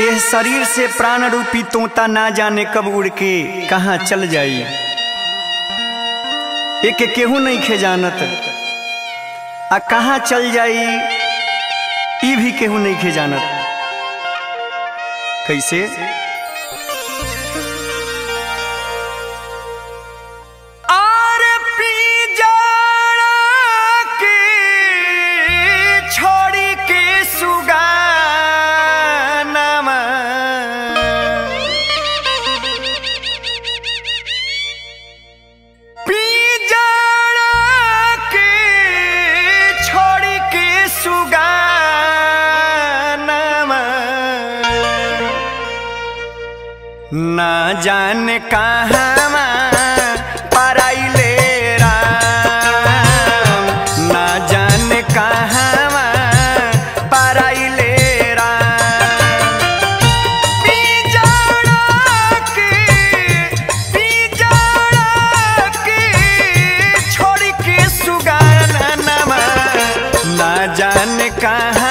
यह शरीर से प्राण रूपी तोता ना जाने कब उड़ के कहाँ चल जाई। एक केहू नहीं खे जानत आ कहाँ चल जाई ई भी केहू नहीं खे जानत। कैसे? ना जाने कहाँ पराइले राम, ना जाने कहाँ पराइले राम। पिजड़ा के छोड़ के सुगानमा, ना जाने कहाँ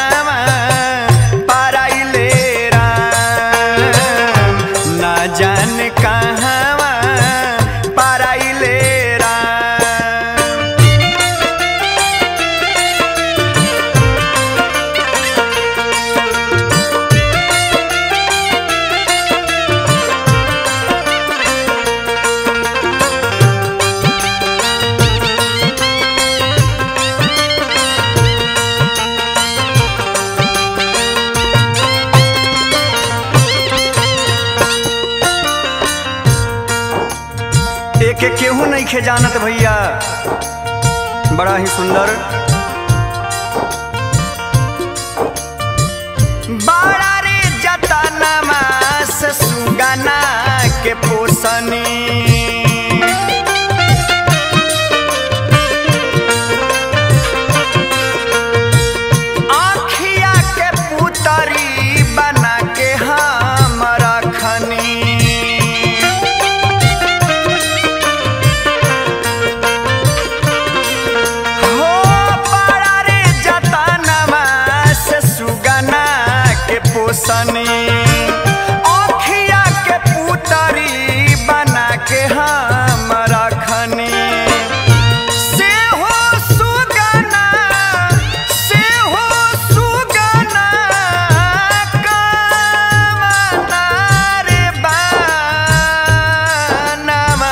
जाने कहाँ पराइले राम। एक केहू नहीं खे जानत भैया, बड़ा ही सुंदर। बड़ा रे जतनमा से सुगना के पोसनी, आँखिया के पुतरी बना के हम रखनी। आँखिया के पुतरी बना के हम रखनी। से हो सुगना कामना रे बानमा,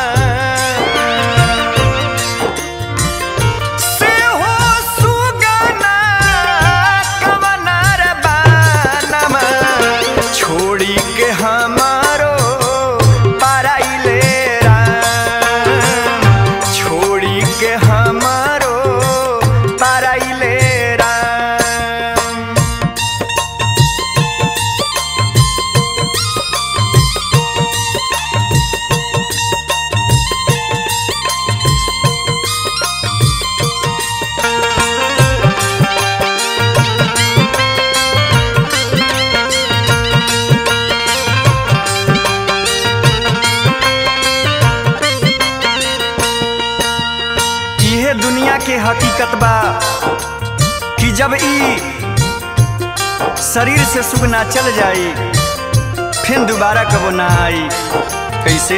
से हो सुगना कामना रे बानमा, छोड़ी के हमारो पराइले राम, छोड़ी के हमारो पराइले राम। दुनिया के हकीकत बा कि जब ई शरीर से सुख ना चल जाई फिर दोबारा कबो ना आई। कैसे?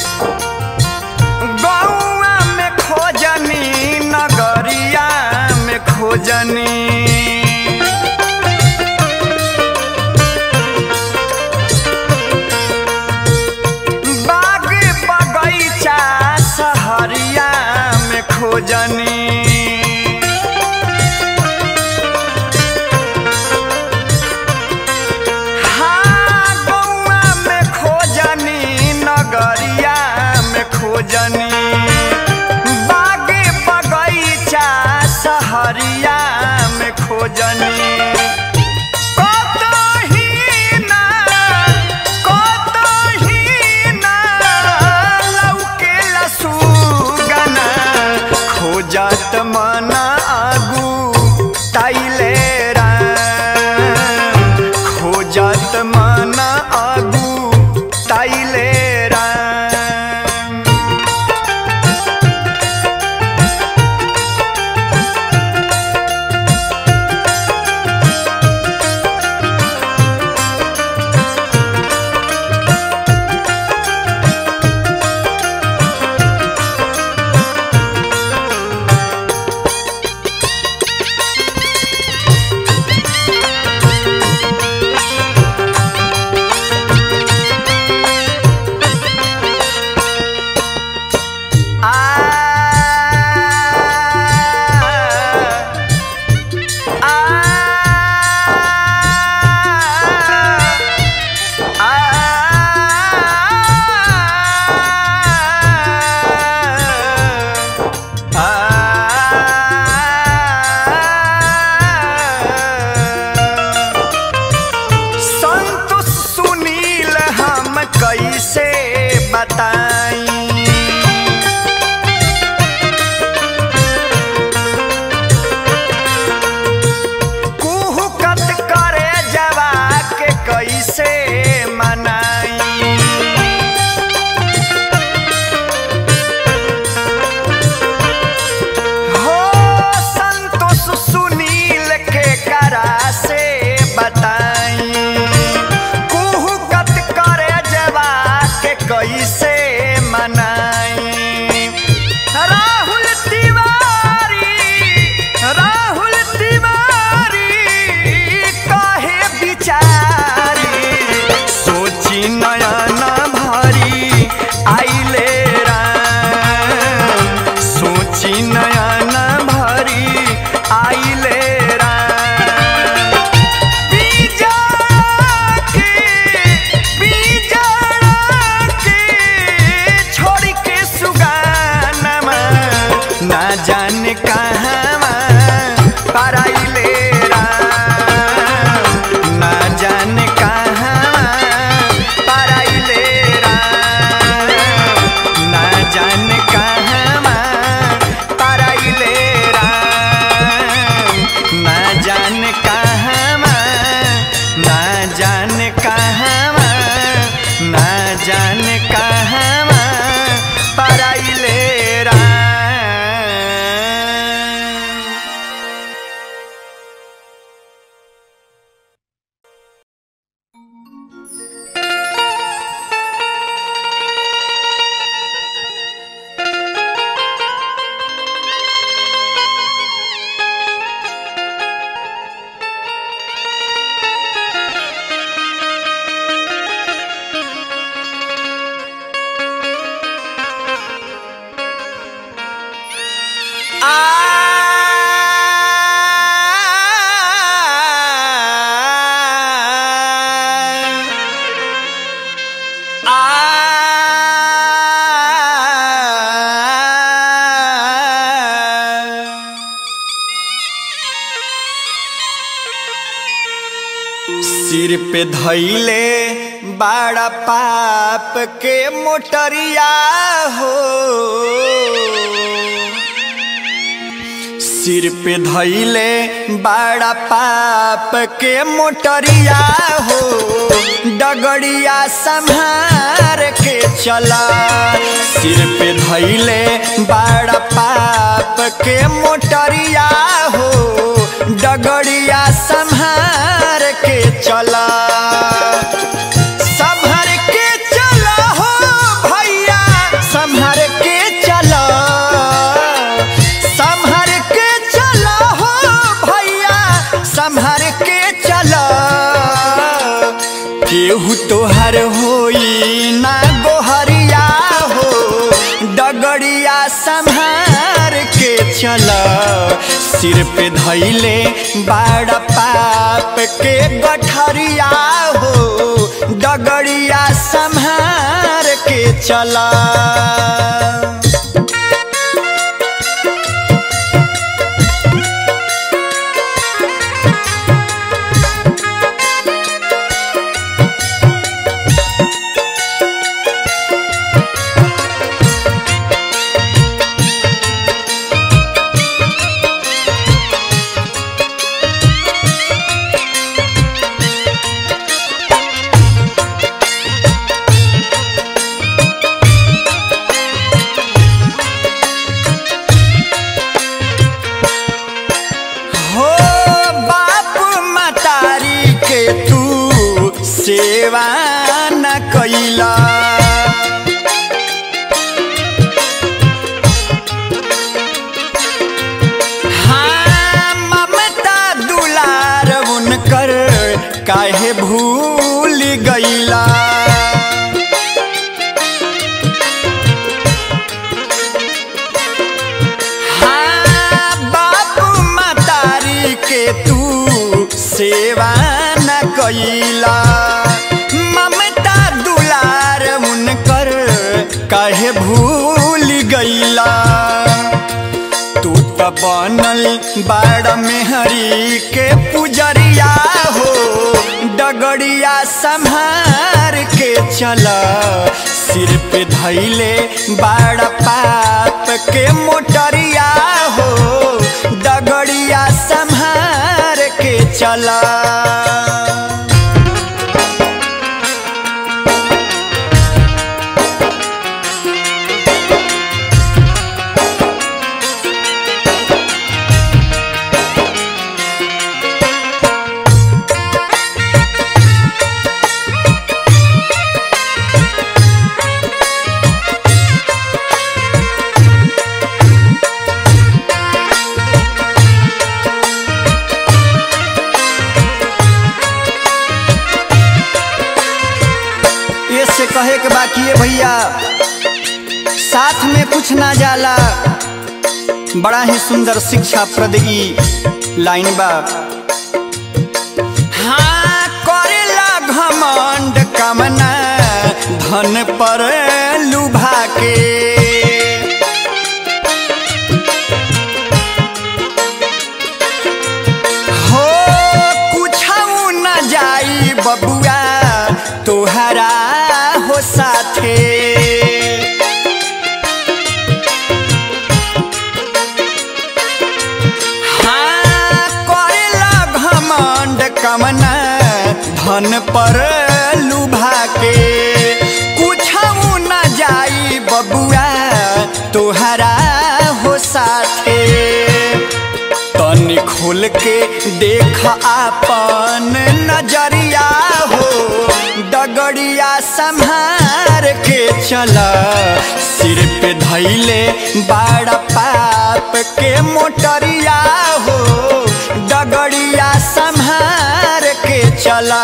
गौआ में खोजनी, नगरिया में खोजनी, बाग बगीचा सहरिया खोजनी, हाँ गौआ में खोजनी, नगरिया में खोजनी, बाग बगीचा सहरिया में खोजनी। जात मना आगू ताइले राम, खोजत मना आगू ताइले राम। ना जाने कहवा पराइले राम, ना जाने कहवा पराइले राम, ना जाने कहवा पराइले राम, ना जाने कहवा, ना जाने कहवा, ना जाने कहवा पराइले राम। सिर पे धइले बड़ा पाप के मोटरिया हो, सिर पे धइले बड़ा पाप के मोटरिया हो, डगड़िया संभार के चला। सिर पे धइले बड़ा पाप के मोटरिया हो, डगड़िया संभार के चला। संभार के चला हो भैया, संभार के चला, संभार के चला हो भैया, संभार के चला। केहू तोहर होई ना गोहरिया हो, डगड़िया संभार के चला। सिर पे धइले बड़ा पाप के गठरिया हो, डगड़िया संभार के चला। सेवा न कैला, हाँ ममता दुलार उनकर काहे भूल गईला। हाँ बापू मतारी के तू सेवा न कैला, काहे भूल गईला। तू त बनल बाड़ मेहरी के पुजरिया हो, डगड़िया संभार के चला। सिर पे धइले बड़ा पाप के मोटरिया हो, डगड़िया संभार के चला। कहे के बाकी है भैया, साथ में कुछ ना जाला। बड़ा ही सुंदर शिक्षा प्रद ई लाइन बा। हाँ करेला घमंड कामना धन पर लुभा के, कमना धन पर लुभा के कुछऊ न जाई बबुआ तोहरा हो साथे। तनी खोल के देख आपन नजरिया हो डगड़िया संभार के चला सिर पे धैले बड़ा पाप के मोटरिया हो डगड़िया संभार के चला।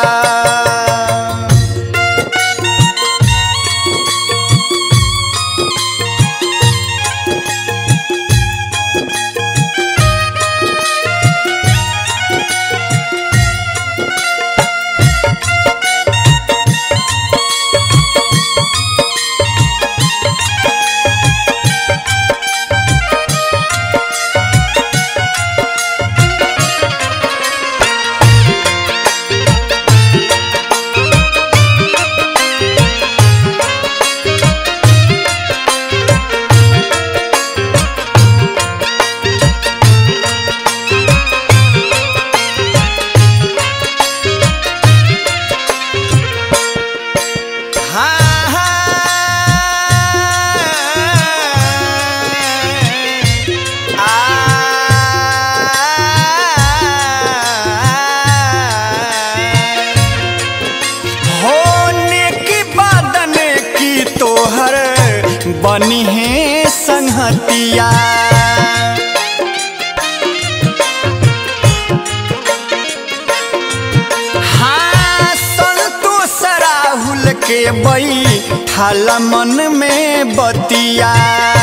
बनी है संहतिया हाँ संतोष राहुल के बैठाल मन में बतिया।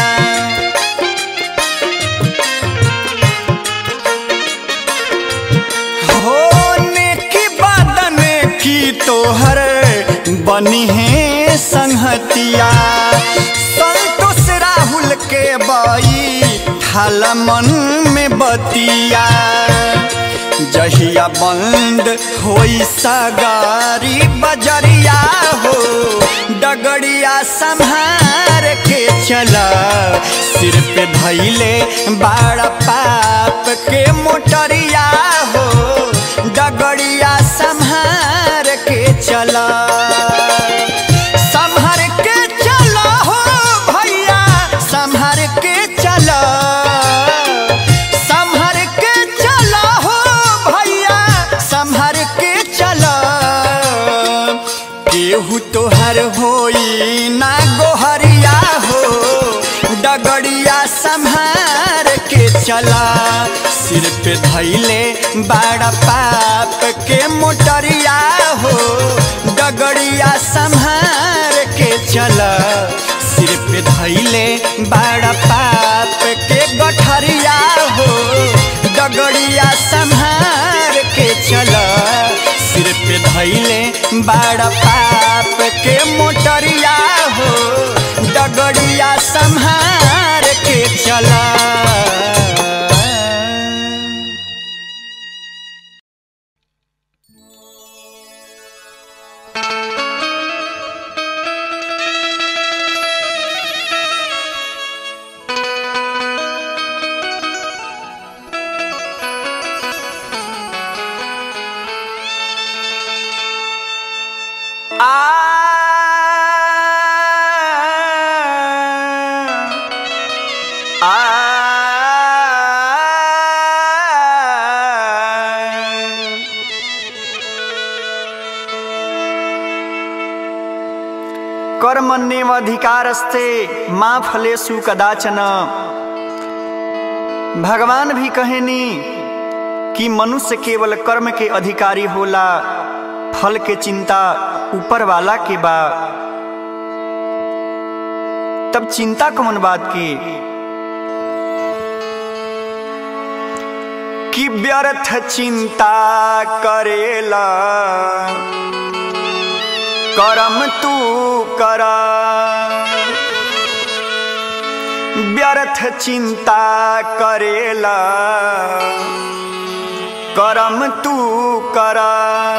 होने की बदन की तोहर बनी है संहतिया संतोष राहुल के बैठाल मन में बतिया। जहिया बंद होई सगारी बजरिया हो डगड़िया संभार के चला सिर पे धैले बड़ा पाप के मोटरिया हो डगड़िया संभार के चला। संभार के चला हो भैया संभार के चला संभार के चला हो भैया संभार के चला। केहू तोहर होई ना गोहरिया हो डगड़िया संभार के चला सिर पे धैले बड़ा पाप के मोटरिया हो डगड़िया संभार के चला सिर पे धैले बड़ा पाप के गठरिया हो डगड़िया संभार के चला सिर पे धैले बड़ा पाप के मोटरिया हो डगड़िया संभार के चला। कर्मण्येवाधिकारस्ते मा फलेषु कदाचन। भगवान भी कहेनी कि मनुष्य केवल कर्म के अधिकारी होला, फल के चिंता ऊपर वाला के बा। तब चिंता कौन बात की कि व्यर्थ चिंता करेला करम तू करा। व्यर्थ चिंता करेला करम तू करा।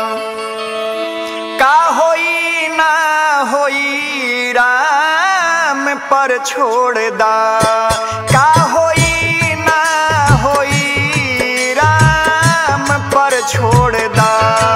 का होई ना होई राम पर छोड़ दा। का होई ना होई राम पर छोड़ दा।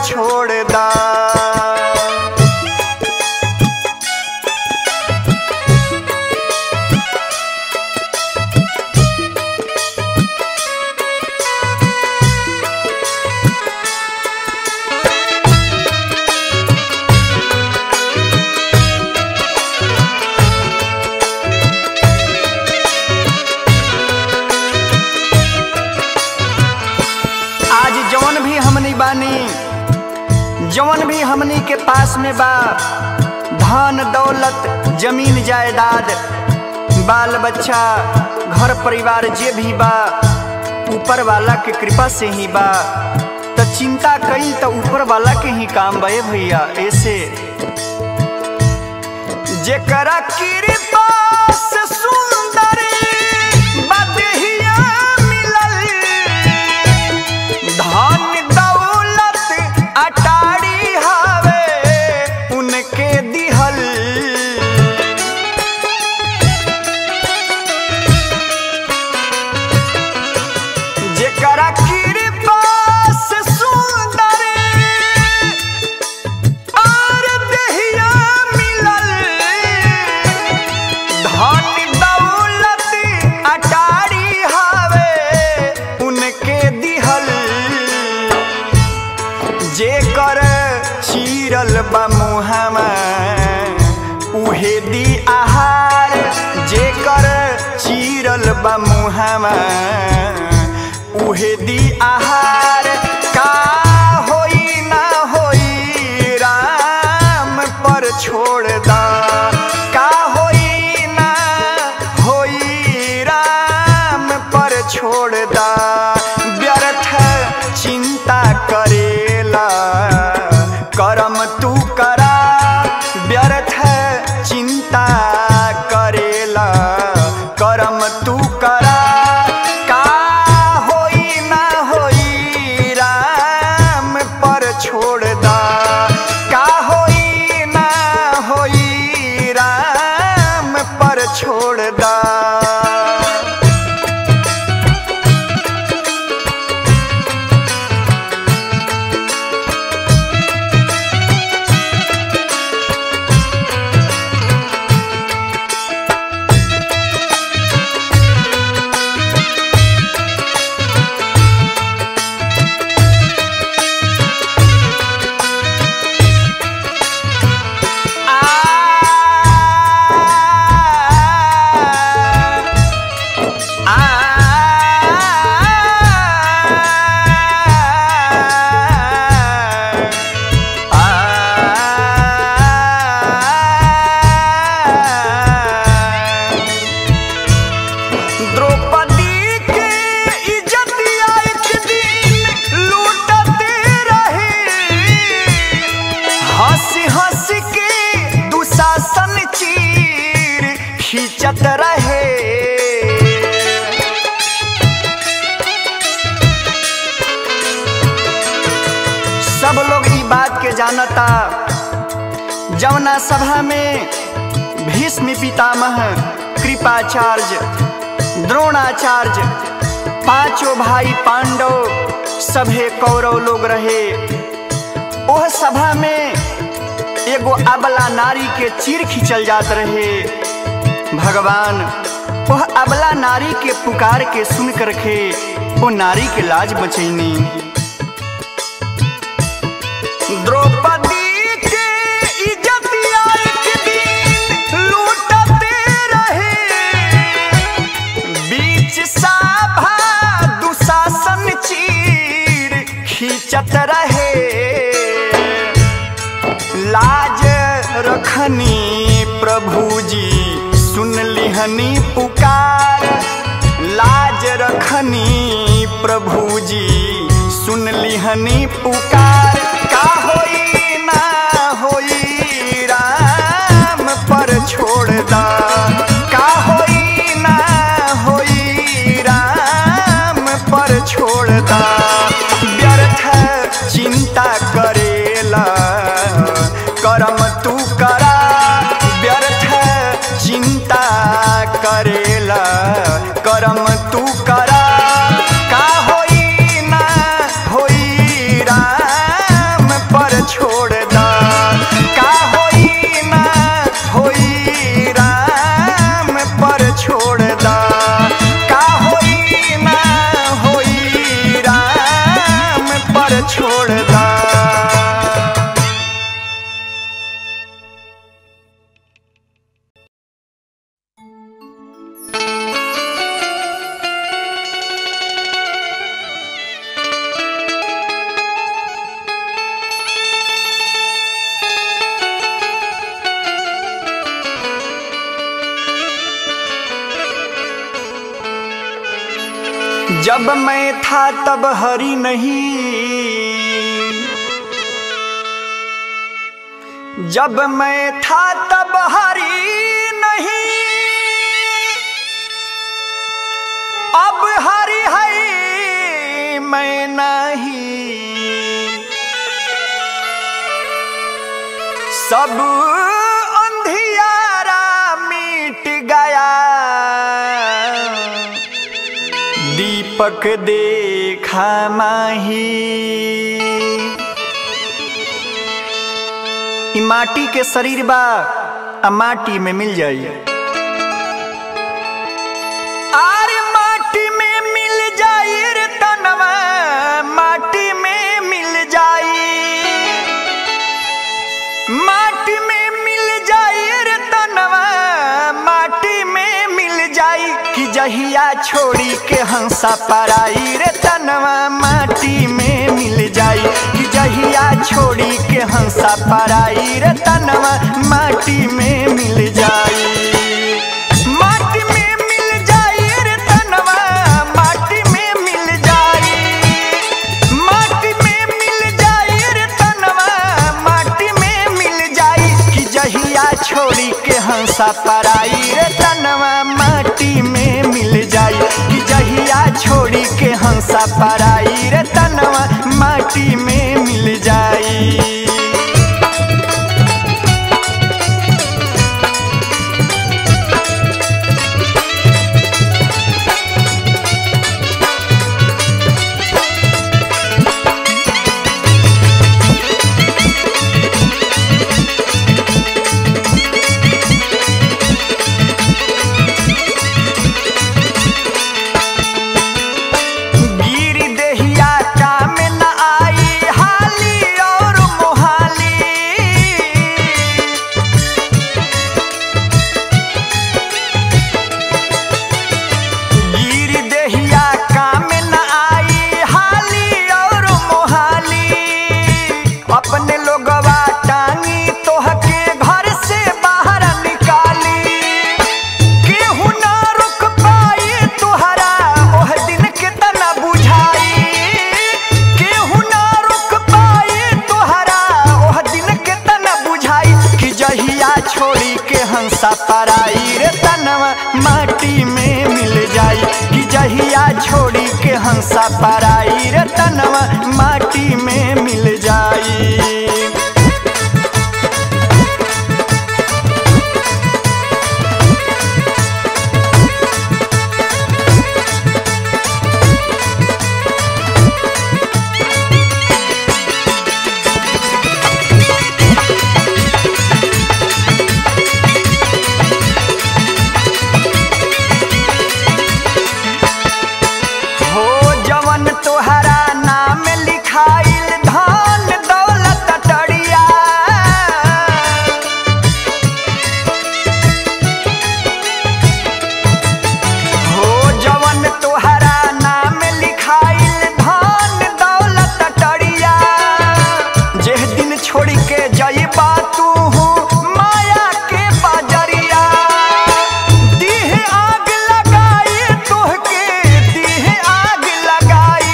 छोड़ दा। जवन भी हमनी के पास में बा, धन दौलत जमीन जायदाद बाल बच्चा घर परिवार जे भी बा ऊपर वाला के कृपा से ही बा। तो चिंता कई तो ऊपर वाला के ही काम बा भैया। ऐसे जेकरा कृपा से सुंदर बदहिया मिलल, धन अटारी हावे उनके दिहल। जेकरा कृपा से सुंदर और देहिया मिलल, धन दौलत अटारी हावे उनके दिहल। जेकर चीरल बा मुहामा उहे दी आहार, जेकर चीरल बा मुहामा उहे दी आहार। का होई ना होई राम पर छोड़ दा, का होई ना होई राम पर छोड़ दा। व्यर्थ चिंता करे करम तू करा, व्यर्थ चिंता करेला करम तू करा। का होई ना होई राम पर छोड़ दा, का होई ना होई राम पर छोड़ दा। खींचत रहे सब लोग ई बात के जानता। जवना सभा में भीष्म पितामह, कृपाचार्य, द्रोणाचार्य, पांचों भाई पांडव सभे कौरव लोग रहे। ओह सभा में एगो अबला नारी के चीर खींचल जात रहे। भगवान वह अबला नारी के पुकार के सुन करके वो नारी के लाज बचैनी। द्रौपदी के इज्जतिया एक दिन लूटते रहे, बीच सभा दुशासन चीर खींचत रहे। लाज रखनी प्रभु जी सुन लिहनी पुकार, लाज रखनी प्रभु जी सुन लिहनी पुकार। का होई ना होई राम पर छोड़ दा, का होई ना होई राम पर छोड़ दा। व्यर्थ चिंता करेला करम तू करा, व्यर्थ चिंता करेला करम तू करा। का होई ना होई राम घर छोड़ दा। जब मैं था तब हरी नहीं, जब मैं था तब हरी नहीं, अब हरी है मैं नहीं। सब अंधियारा मिट गया, दीपक देखा माही। ई माटी के शरीर बा, आ माटी में मिल जाई। आरे माटी में मिल जाई रे तनवा, माटी में मिल जाई, माटी में मिल जाई रे तनवा, माटी में मिल जाई। कि जहिया छोड़ी के हंसा पराई रे तनवा, माटी में मिल जाई। कि जहिया छोड़ी के हंसा पराई रे तनवा, माटी में मिल जाई। माटी में मिल जाई रे तनवा, माटी में मिल जाई, माटी में मिल जाई रे तनवा, माटी में मिल जाई। कि जहिया छोड़ी के हंसा पराई रे तनवा, माटी में मिल जाई। कि जहिया छोड़ी के हंसा पराई रे तनवा, माटी में मिल जाई। अपने लोगवा टांगी तोहके घर से बाहर निकाली, केहू ना रुक पाई तुहरा ओह दिन के तना बुझाई। केहू ना रुक पाई तुहरा ओह दिन के तना बुझाई। कि जहिया छोड़ी के हंसा पराई रे तनवा, माटी में मिल जाई। कि जहिया छोड़ी के हंसा पराई रे तनवा, माटी में मिल जाई। तोहरा नाम लिखाइल धन दौलत टड़िया, हो जवन तोहरा नाम लिखाइल धन दौलत टड़िया। जेह दिन छोड़ के जइबा तू माया के बाजरिया, दीह आग लगाई तोहके, दीह आग लगाई,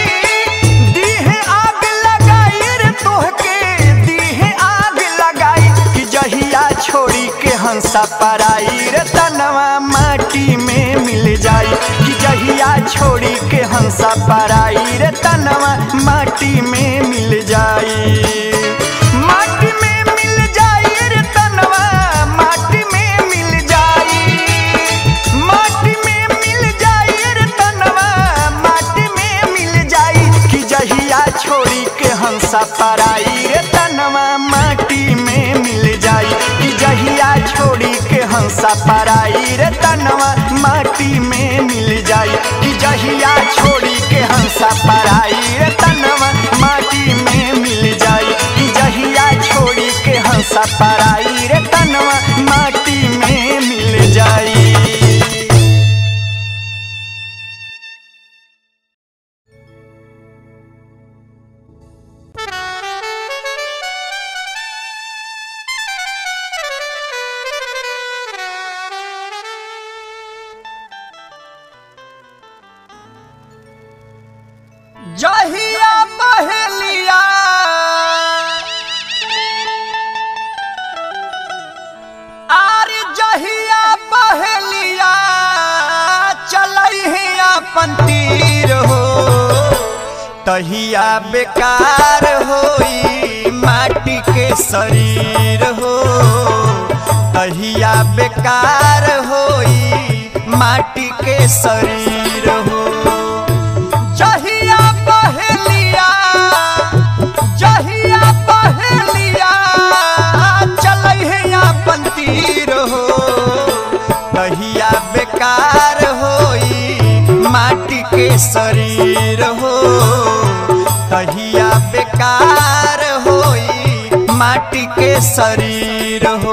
छोड़ी के हंसा पराई रे तनवा, माटी में मिल जाई। कि जहिया छोड़ी के हंसा पराई रे तनवा, माटी में मिल जाई। माटी में मिल जाई रे तनवा, माटी में मिल जाई, माटी में मिल जाई रे तनवा, माटी में मिल जाई। कि जहिया छोड़ी के हंसा पराई रे तनवा, माटी में मिल जाई। कि जहिया छोड़ी के हंसा पराई रे तनवा, माटी में मिल जाई। कि जहिया छोड़ी के हंसा पराई रे तनवा, तहिया बेकार होई माटी के शरीर हो। तहिया बेकार होई माटी के शरीर हो। जहिया पहलिया चलै है अपन तीर हो। तहिया बेकार होई माटी के शरीर हो। तहिया बेकार होई माटी के शरीर हो।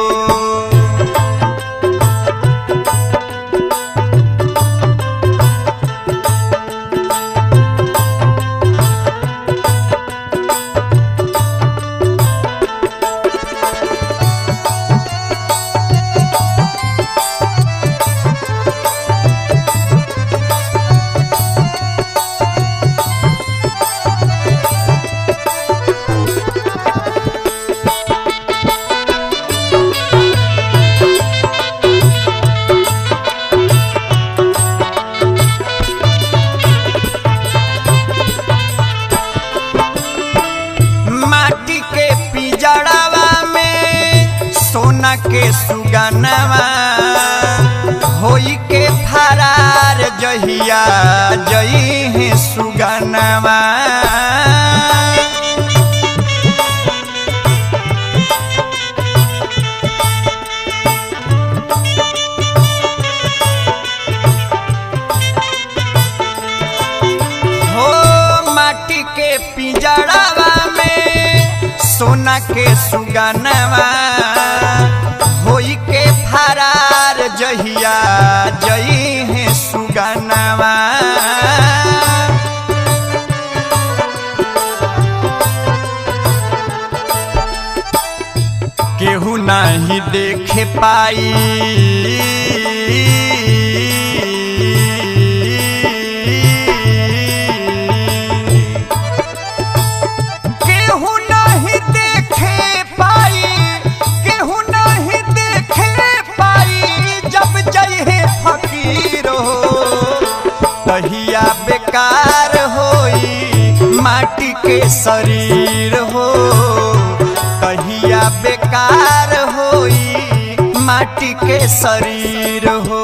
सोना के सुगनवा होई के फरार जहिया जई है सुगनवा। हो माटी के पिंजड़वा में सोना के सुगनवा होई के फरार जहिया जई है सुगनवा। केहू नहीं देखे पाई तहिया बेकार होई माटी के शरीर हो। तहिया बेकार होई माटी के शरीर हो।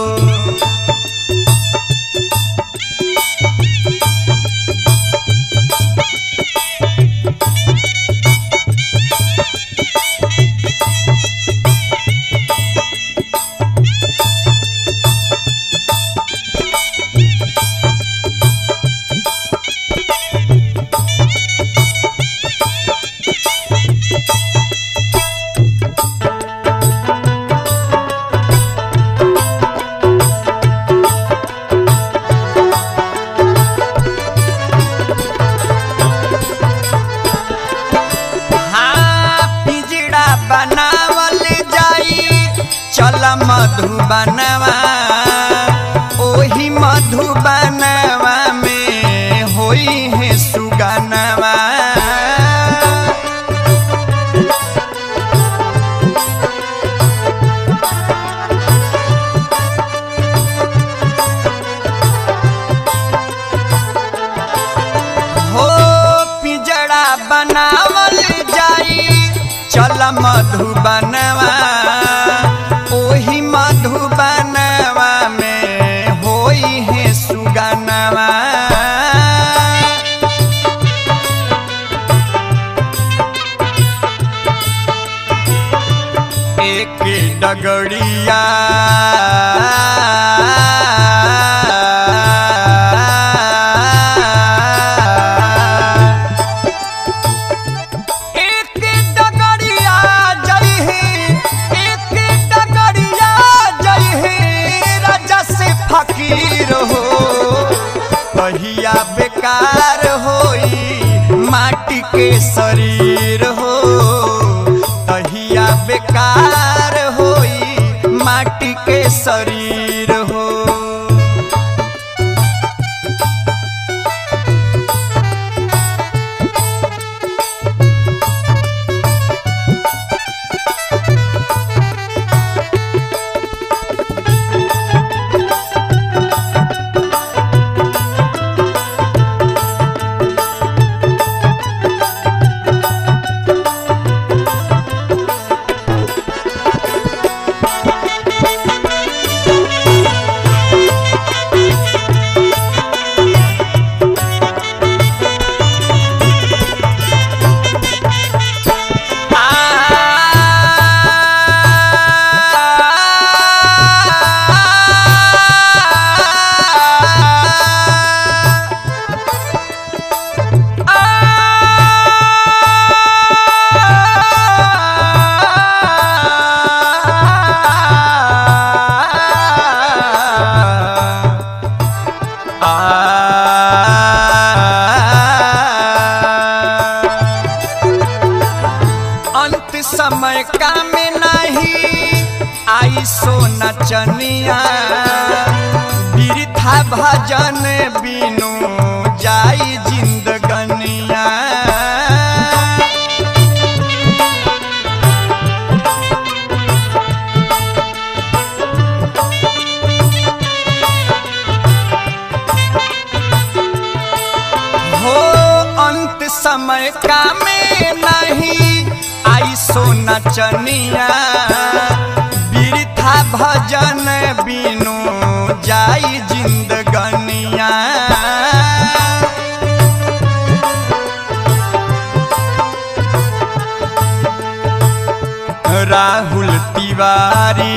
बनावल जाई चल मधुबनवा। ओही मधुबनवा में होई है सुगनवा। हो पिंजड़ा बनावल जाई चल मधुबनवा। ओही मधुबनवा में होई है सुगनवा। एक डगड़िया फकीर हो। तहिया बेकार होई माटी के शरीर हो। तहिया बेकार होई माटी के शरीर हो। समय काम नहीं आई सोना चनिया बिरथा भजन बिनु जाई जिंदगनिया। समय काम नहीं आई सोना चनिया बिरथा भजन बिनु जाई जिंदगनिया। राहुल तिवारी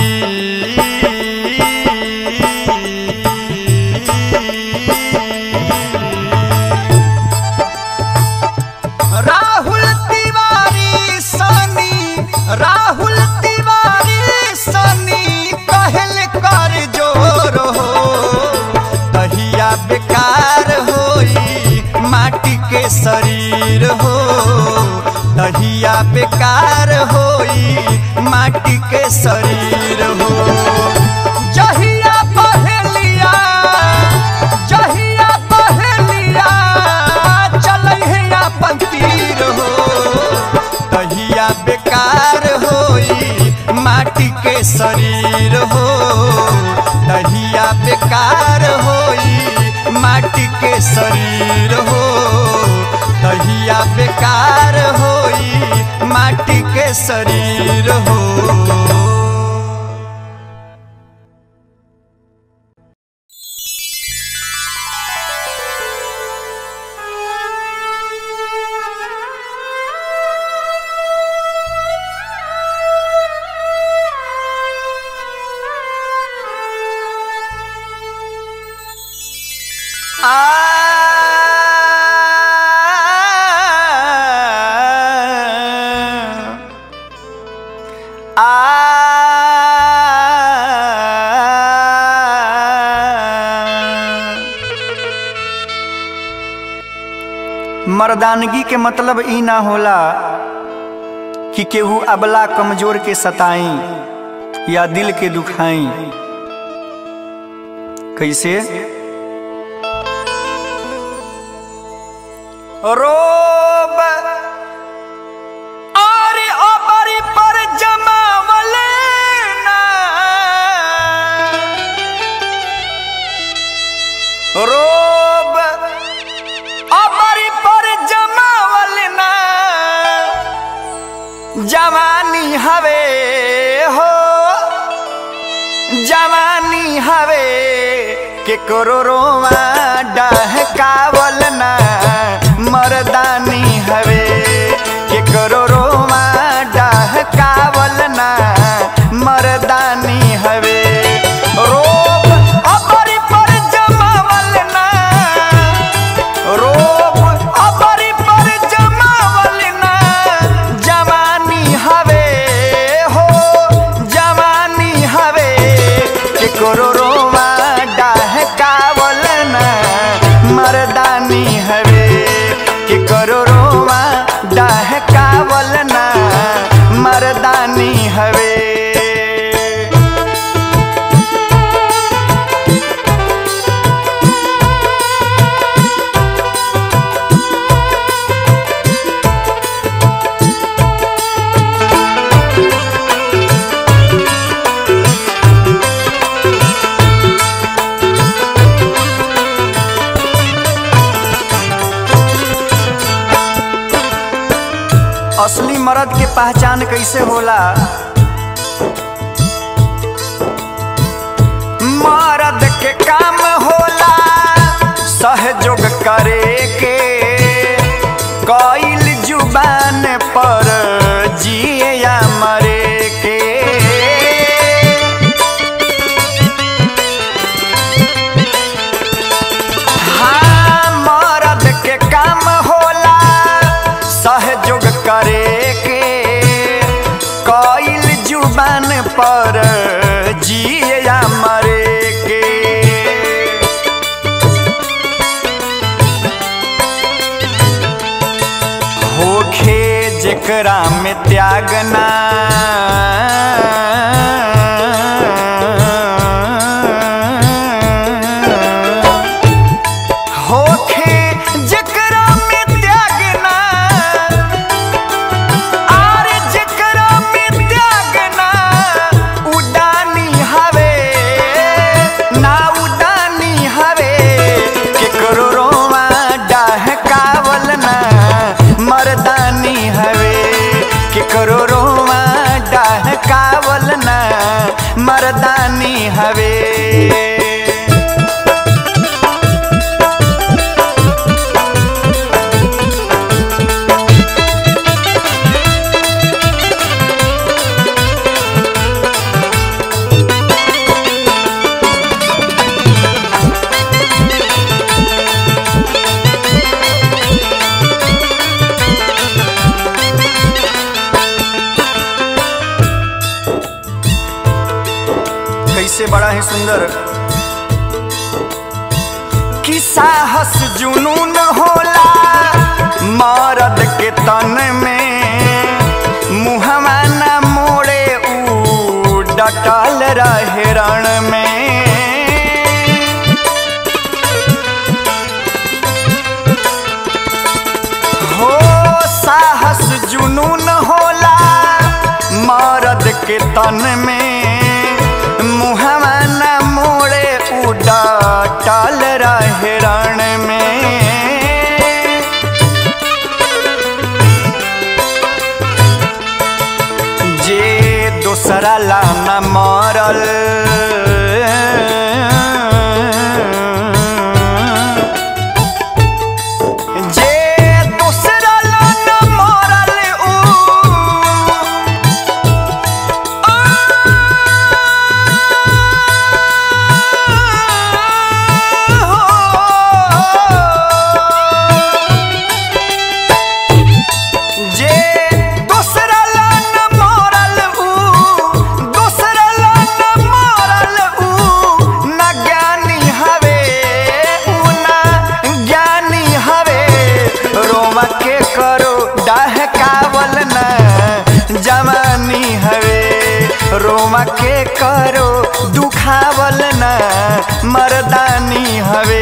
राहुल तिवारी सनी कहल कर जोर हो तहिया बेकार होई माटी के शरीर हो तहिया बेकार होई माटी के शरीर हो। जहिया पहलिया चलै है अपन तीर हो तहिया बेकार होई माटी के शरीर हो तहिया बेकार होई माटी के शरीर हो तहिया बेकार होई माटी के शरीर हो। मर्दानगी के मतलब ई ना होला कि केहू अबला कमजोर के सताई या दिल के दुखाई। कैसे रोब और अबरी पर जमावले ना रोब अबरी पर जमावले ना जवानी हवे हो जवानी हवे के करोड़ों डहकावल ना मर्दानी हवे के करोड़ों डहकावल ना मर्दानी हवे। रोब अबरी पर जमावल ना रोब अबरी पर जमावल ना जवानी हवे हो जवानी हवे के करोड़ों डहकावल ना मर्दानी हवे के करोड़ों डहकावल ना मर्दानी हवे। असली मर्द के पहचान कैसे होला? मर्द के काम होला सहयोग करे के कईल जुबान पर जिए या मरे के। हाँ मर्द के काम होला सहयोग करे के कईल जुबान पर जिए या मरे के। जेकरा में त्यागना होखे, जेकरा में त्यागना आरे जेकरा में त्यागना उडानी हवे ना उडानी हवे केकरो रोवा डहकावल ना मर्दानी हवे केकरो रोवा डहकावल ना मर्दानी हवे। कैसे बड़ा ही सुंदर कि साहस जुनून होला मर्द के तन में मुहवा न मोड़े ऊ डटल रहे रण में। हो साहस जुनून होला मर्द के तन में मुहवा न मोड़े उड़ाटल रहे रण में। जे दूसरा ला न मरल जे दूसरा ला न मरल जवानी हवे रोमा के करो दुखावल ना मर्दानी हवे।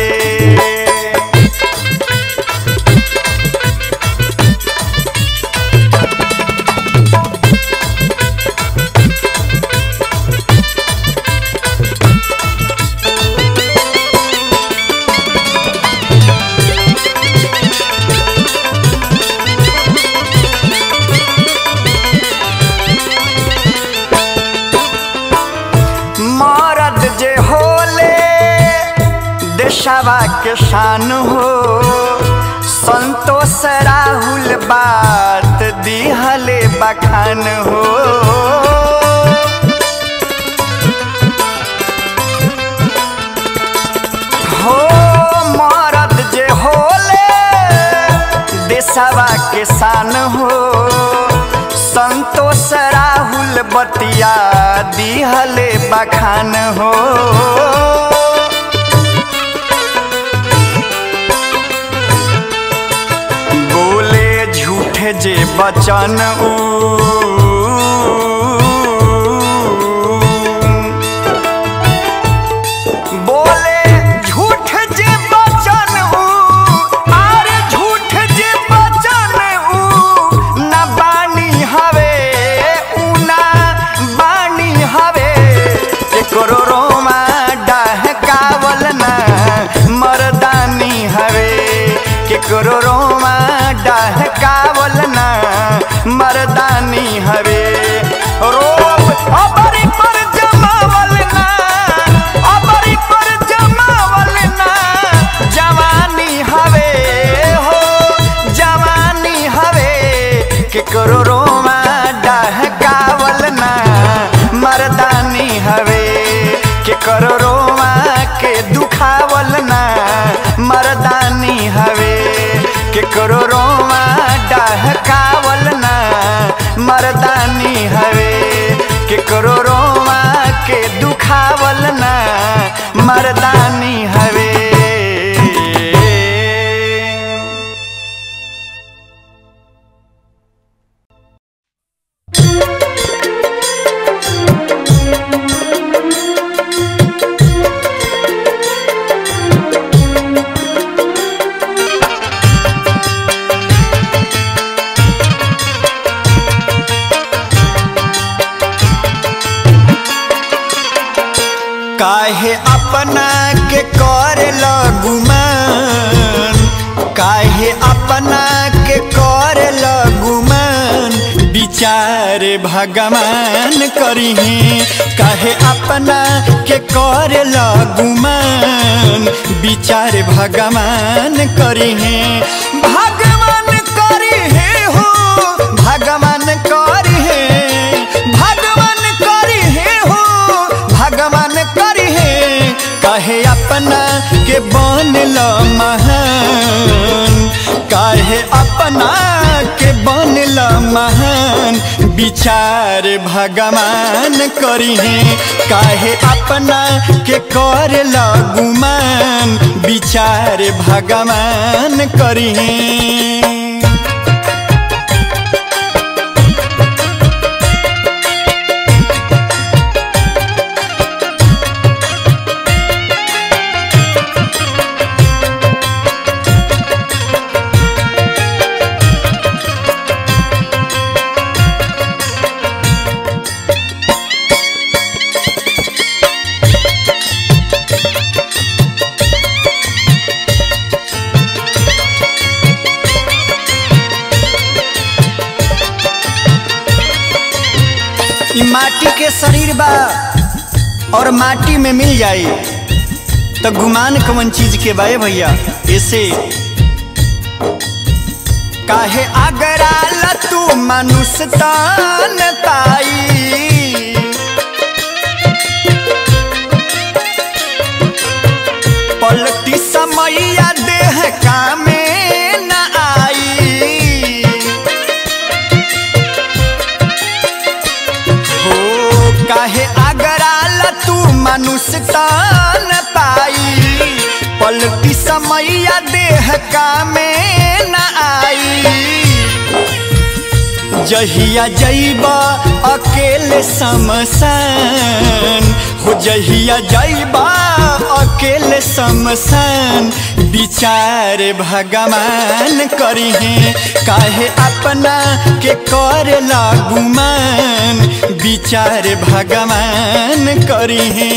मर्द जे होले देशवा के शान हो संतोष राहुल बात दिहले बखान हो। हो मर्द जे होले देशवा के शान हो संतोष राहुल बतिया दिहले बखान हो। बोले झूठे जे बचन बोले झूठ जे बचन आरे झूठ जे बचन न बानी हवे ना बानी हवे केकरो रोमा डहकावल ना मर्दानी हवे केकरो रोमा डहकावल ना मर्दानी हवे। रोब अबरी पर जमावल ना अबरी पर जमावल ना जवानी हवे हो जवानी हवे केकरो रोमा डहकावल ना मर्दानी हवे केकरो रोमा के दुखावल ना मर्दानी हवे केकरो रोमा डहकावल ना मर्दानी हवे केकरो रोमा के दुखावल ना मर्दानी हवे। अपना के करे गुमान, काहे अपना के करे गुमान, विचार भगवान करिहे। काहे अपना के करे गुमान, विचार भगवान करिहे। भगवान करिहे हो, भगवान करिहे, भगवान करिहे हो, भगवान करिहे। काहे अपना के बनल महान, काहे अपना के बनल महान, विचार भगवान करिहे। काहे अपना के करल गुमान, विचार भगवान करिहे। माटी के शरीर बा और माटी में मिल जाए तो गुमान कौन चीज के बाए भैया। ऐसे काहे अगराल तू मनुष्य तान ताई, पलटी समैया देह कामे न आई। काहे अगराल तू मनुष्य तान पाई, पलटी समैया देह कामे न आई। जहिया जइबा अकेले शमशान हो, जहिया जइबा अकेले शमशान, विचार भगवान करिहे। काहे अपना के करल गुमान, विचार भगवान करिहे।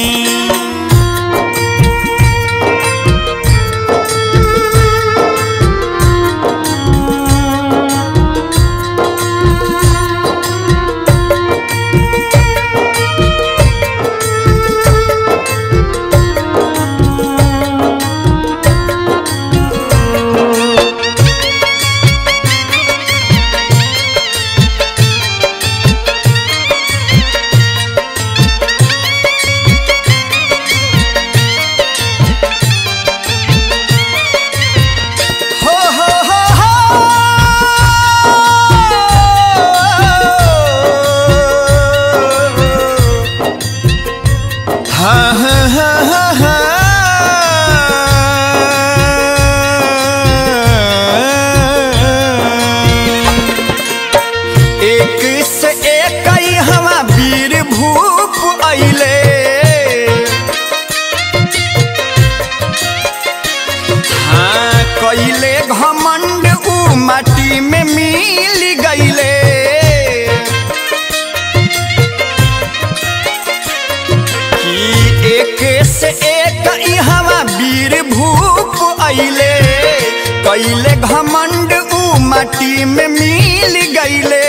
एक से एक हवा वीर भूप अइले, हाँ कइले घमंड उ माटी में मिल गइले। कि एक से एक हवा वीर भूप अइले, कइले घमंड उ माटी में मिल गइले।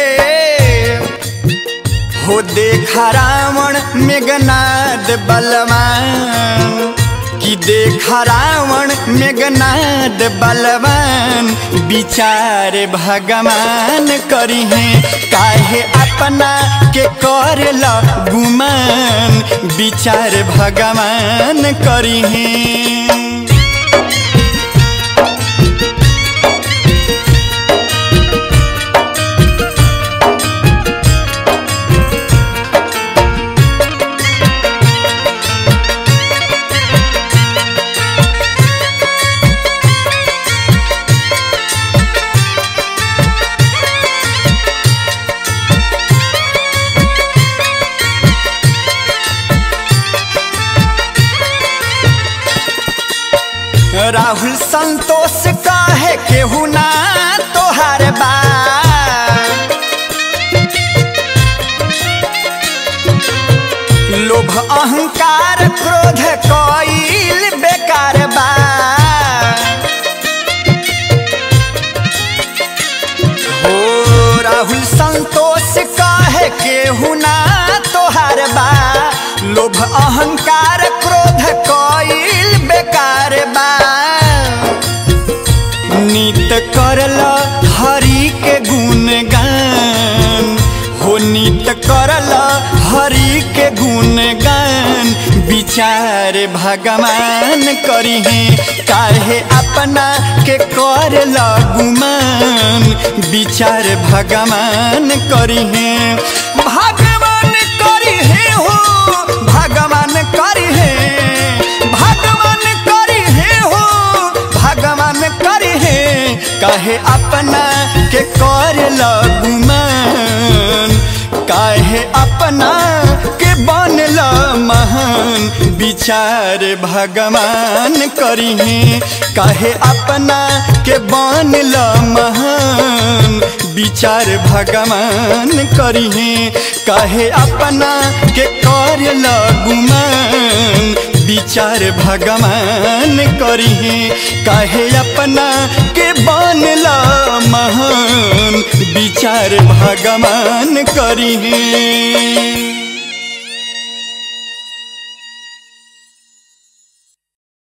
हो देखा रावण मेघनाद बलवान, कि देखा रावण मेघनाद बलवान, विचार भगवान करिहे। काहे अपना के करल गुमान, विचार भगवान करिहे। राहुल संतोष काहे केहू ना तोहार बा, लोभ अहंकार क्रोध कोई दोष काहे केहू ना तोहार बा, लोभ अहंकार क्रोध कईल बेकार बा। नित करला हरि के गुणगान हो, नित करला हरि के गुणगान, विचार भगवान करिहे काहे अपना के करला गुमान, विचार भगवान करिहे। भगवान करिहे हो, भगवान करिहे, भगवान करिहे हो, भगवान करिहे काहे अपना के करला गुमान, काहे अपना के बनला महान, विचार भगवान करिहे काहे अपना के बनला महान, विचार भगवान करिहे काहे अपना के करला गुमान, विचार भगवान करिहे काहे अपना के बनला महान, विचार भगवान करिहे।